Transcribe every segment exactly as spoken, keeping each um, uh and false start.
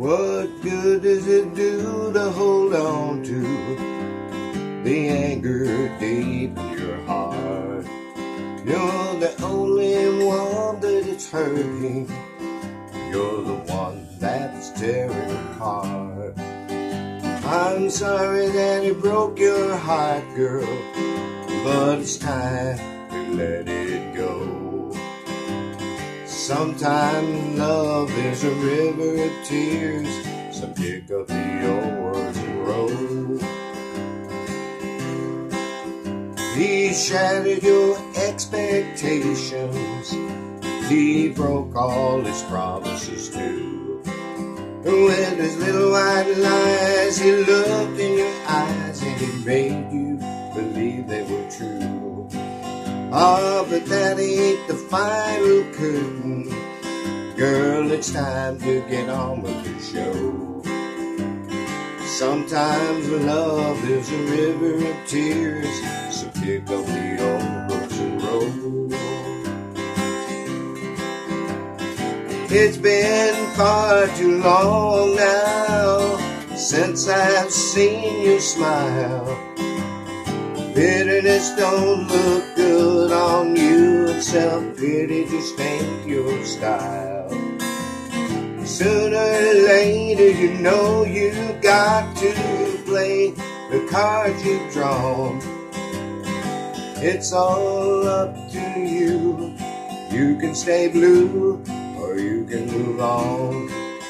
What good does it do to hold on to the anger deep in your heart? You're the only one that it's hurting. You're the one that's tearing apart. I'm sorry that it broke your heart, girl, but it's time to let it go. Sometimes love is a river of tears, so pick up the oars and row. He shattered your expectations, he broke all his promises too. With his little white lies, he looked in your eyes and he made you believe they were true. Ah, but that ain't the final curtain. Girl, it's time to get on with the show. Sometimes love is a river of tears, so pick up the oars and row. It's been far too long now since I've seen you smile. Bitterness don't look good on you, and self-pity just ain't your style. Sooner or later you know you got to play the cards you've drawn. It's all up to you. You can stay blue or you can move on.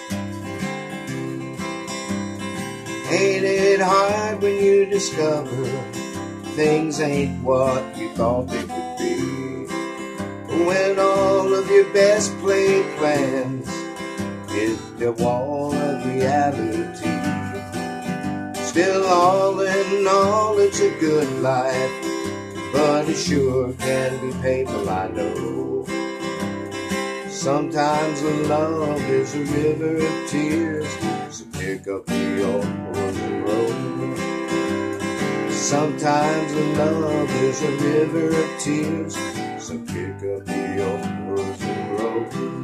Ain't it hard when you discover things ain't what you thought they would be? When all of your best laid plans hit the wall of reality. Still all in all it's a good life, but it sure can be painful, I know. Sometimes love is a river of tears, so pick up the oars and row. Sometimes love is a river of tears, so pick up the oars and row.